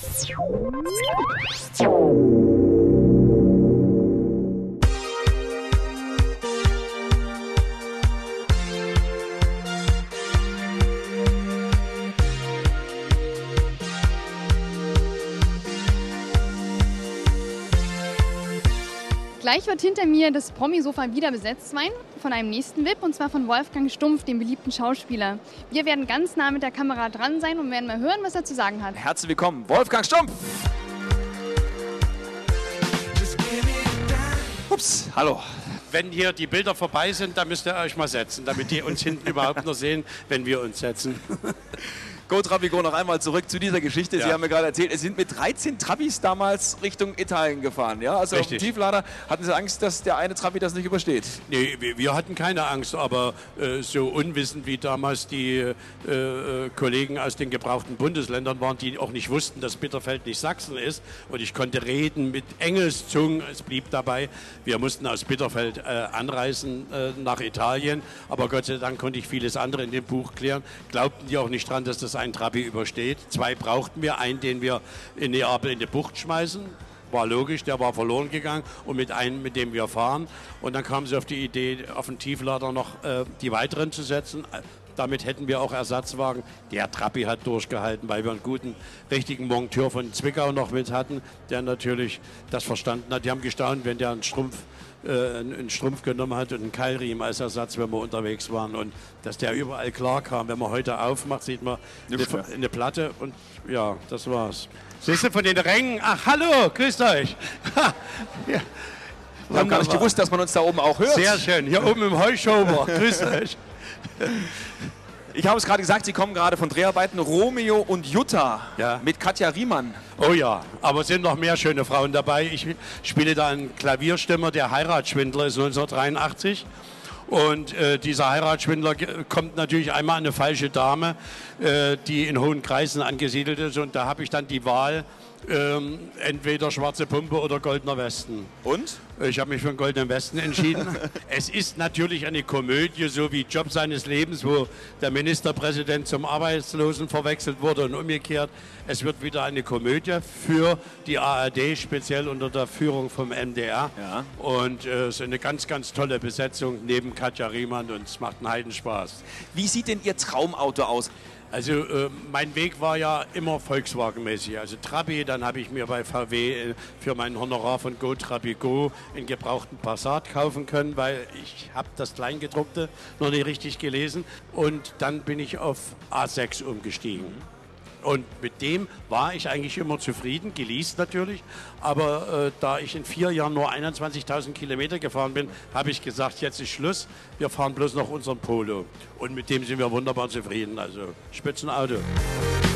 Gleich wird hinter mir das Promi-Sofa wieder besetzt sein von einem nächsten VIP, und zwar von Wolfgang Stumpf, dem beliebten Schauspieler. Wir werden ganz nah mit der Kamera dran sein und werden mal hören, was er zu sagen hat. Herzlich willkommen, Wolfgang Stumpf! Ups, hallo. Wenn hier die Bilder vorbei sind, dann müsst ihr euch mal setzen, damit die uns hinten überhaupt noch sehen, wenn wir uns setzen. Go Trabi, go noch einmal zurück zu dieser Geschichte. Ja. Sie haben mir gerade erzählt, es sind mit 13 Trabis damals Richtung Italien gefahren. Ja? Also Richtig. auf dem Tieflader hatten Sie Angst, dass der eine Trabi das nicht übersteht? Nee, wir hatten keine Angst, aber so unwissend wie damals die Kollegen aus den gebrauchten Bundesländern waren, die auch nicht wussten, dass Bitterfeld nicht Sachsen ist. Und ich konnte reden mit Engelszungen, es blieb dabei. Wir mussten aus Bitterfeld anreisen nach Italien, aber Gott sei Dank konnte ich vieles andere in dem Buch klären. Glaubten die auch nicht dran, dass das ein Trabi übersteht. 2 brauchten wir, einen, den wir in Neapel in die Bucht schmeißen. War logisch, der war verloren gegangen, und mit einem, mit dem wir fahren. Und dann kamen sie auf die Idee, auf den Tieflader noch die weiteren zu setzen. Damit hätten wir auch Ersatzwagen. Der Trabi hat durchgehalten, weil wir einen guten, richtigen Monteur von Zwickau noch mit hatten, der natürlich das verstanden hat. Die haben gestaunt, wenn der einen Strumpf genommen hat und einen Keilriemen als Ersatz, wenn wir unterwegs waren, und dass der überall klar kam. Wenn man heute aufmacht, sieht man eine Platte, und ja, das war's. Siehst du, von den Rängen, ach hallo, grüßt euch. Ja. Ich habe gar nicht gewusst, dass man uns da oben auch hört. Sehr schön, hier oben im Heuschober, grüßt euch. Ich habe es gerade gesagt, Sie kommen gerade von Dreharbeiten Romeo und Jutta mit Katja Riemann. Oh ja, aber es sind noch mehr schöne Frauen dabei. Ich spiele da einen Klavierstimmer, der Heiratsschwindler ist 1983. Und dieser Heiratsschwindler kommt natürlich einmal an eine falsche Dame, die in hohen Kreisen angesiedelt ist. Und da habe ich dann die Wahl, entweder schwarze Pumpe oder goldener Westen. Und? Ich habe mich für den goldenen Westen entschieden. Es ist natürlich eine Komödie, so wie Job seines Lebens, wo der Ministerpräsident zum Arbeitslosen verwechselt wurde und umgekehrt. Es wird wieder eine Komödie für die ARD, speziell unter der Führung vom MDR. Ja. Und es ist eine ganz, ganz tolle Besetzung neben Katja Riemann, und es macht einen Heidenspaß. Wie sieht denn Ihr Traumauto aus? Also mein Weg war ja immer Volkswagen-mäßig. Also Trabi, dann habe ich mir bei VW für mein Honorar von Go Trabi Go einen gebrauchten Passat kaufen können, weil ich habe das Kleingedruckte noch nicht richtig gelesen. Und dann bin ich auf A6 umgestiegen. Und mit dem war ich eigentlich immer zufrieden, geleast natürlich. Aber da ich in 4 Jahren nur 21.000 Kilometer gefahren bin, habe ich gesagt, jetzt ist Schluss. Wir fahren bloß noch unseren Polo. Und mit dem sind wir wunderbar zufrieden. Also Spitzenauto.